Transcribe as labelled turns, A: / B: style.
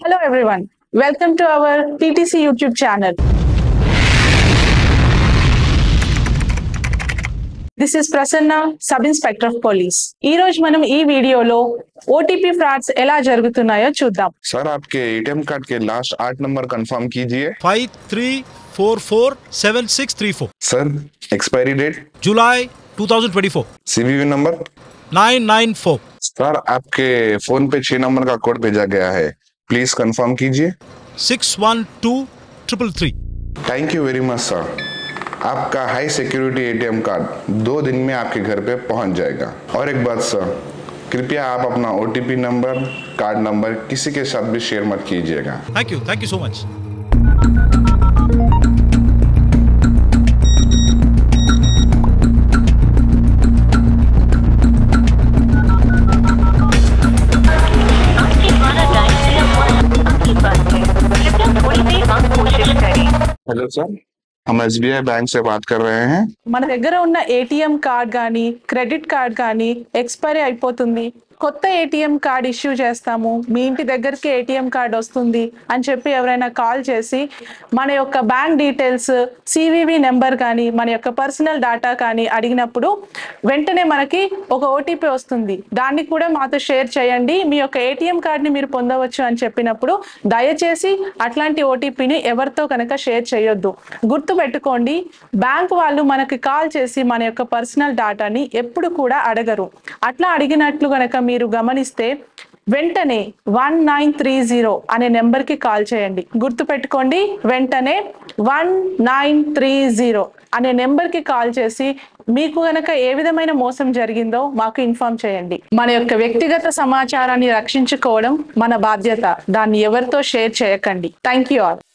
A: Hello everyone, welcome to our TTC YouTube channel. This is Prasanna, Sub Inspector of Police. ఈ రోజు మనం ఈ వీడియోలో ఓటీపీ ఫ్రాడ్స్ ఎలా జరుగుతున్నాయో చూద్దాం.
B: सर आपके एटीएम कार्ड के लास्ट 8 नंबर कंफर्म कीजिए.
C: 53447634.
B: सर एक्सपायरी डेट
C: जुलाई 2024.
B: CVV number
C: 994.
B: सर आपके फोन पे 6 नंबर का कोड भेजा गया है, प्लीज कंफर्म कीजिए.
C: 612333.
B: Thank you very much sir. आपका हाई सिक्योरिटी एटीएम कार्ड 2 दिन में आपके घर पे पहुंच जाएगा. और एक बात सर, कृपया आप अपना ओटीपी नंबर, कार्ड नंबर किसी के साथ भी शेयर मत कीजिएगा.
C: Thank you so much.
B: Hello sir, हम SBI बैंक से बात कर रहे हैं.
A: మన దగ్గర ఉన్న ఏటీఎం కార్డ్ కానీ క్రెడిట్ కార్డ్ కానీ ఎక్స్పైరీ అయిపోతుంది, కొత్త ఏటీఎం కార్డ్ ఇష్యూ చేస్తాము, మీ ఇంటి దగ్గరికి ఏటీఎం కార్డ్ వస్తుంది అని చెప్పి ఎవరైనా కాల్ చేసి మన యొక్క బ్యాంక్ డీటెయిల్స్, సివివి నెంబర్ కానీ మన యొక్క పర్సనల్ డేటా కానీ అడిగినప్పుడు వెంటనే మనకి ఒక ఓటీపీ వస్తుంది, దాన్ని కూడా మాతో షేర్ చేయండి, మీ యొక్క ఏటీఎం కార్డ్ని మీరు పొందవచ్చు అని చెప్పినప్పుడు దయచేసి అట్లాంటి ఓటీపీని ఎవరితో కనుక షేర్ చేయొద్దు. గుర్తుపెట్టుకోండి, బ్యాంక్ వాళ్ళు మనకి కాల్ చేసి మన యొక్క పర్సనల్ డేటాని ఎప్పుడు కూడా అడగరు. అట్లా అడిగినట్లు కనుక మీరు గమనిస్తే వెంటనే 1930 అనే నెంబర్కి కాల్ చేయండి. గుర్తుపెట్టుకోండి, వెంటనే 1930 అనే నెంబర్కి కాల్ చేసి మీకు గనక ఏ విధమైన మోసం జరిగిందో మాకు ఇన్ఫార్మ్ చేయండి. మన యొక్క వ్యక్తిగత సమాచారాన్ని రక్షించుకోవడం మన బాధ్యత, దాన్ని ఎవరితో షేర్ చేయకండి. Thank you all.